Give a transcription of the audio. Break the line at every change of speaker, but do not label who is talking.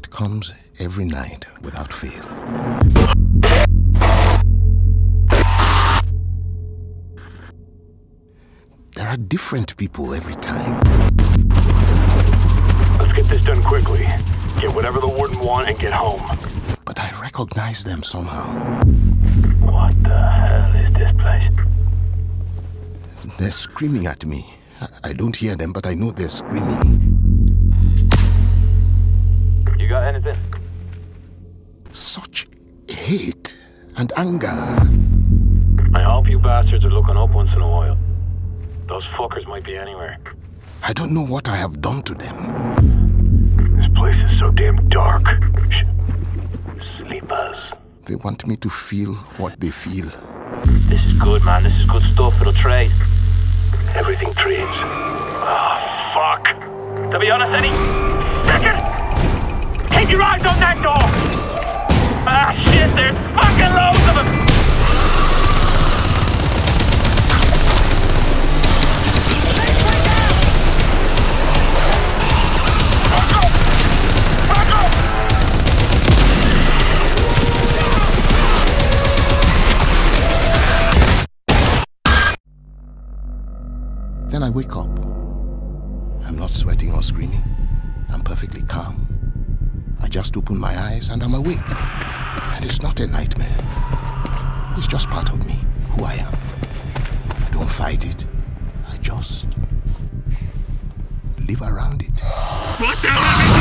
comes every night without fail. There are different people every time.
Let's get this done quickly. Get whatever the warden wants and get home.
But I recognize them somehow.
What the hell is this place?
They're screaming at me. I don't hear them, but I know they're screaming.
You got anything?
Such hate and anger.
I hope you bastards are looking up once in a while. Those fuckers might be anywhere.
I don't know what I have done to them.
This place is so damn dark. Sleepers.
They want me to feel what they feel.
This is good, man. This is good stuff. It'll trade. Everything trades. Oh, fuck. To be honest, any second, keep your eyes on that door. Ah, shit, there's fucking loads of them.
Then I wake up. I'm not sweating or screaming. I'm perfectly calm. I just open my eyes and I'm awake. And it's not a nightmare. It's just part of me, who I am. I don't fight it. I just live around it.
What the hell?